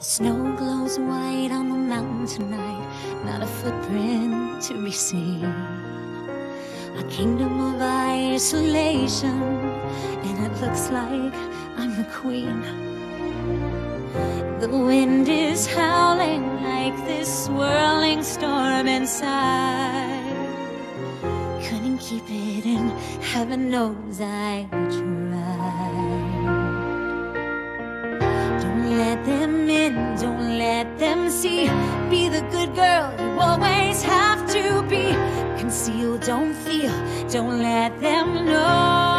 The snow glows white on the mountain tonight, not a footprint to be seen. A kingdom of isolation, and it looks like I'm the queen. The wind is howling like this swirling storm inside. Couldn't keep it in, heaven knows I tried. Don't let them in, don't let them see. Be the good girl you always have to be. Conceal, don't feel, don't let them know.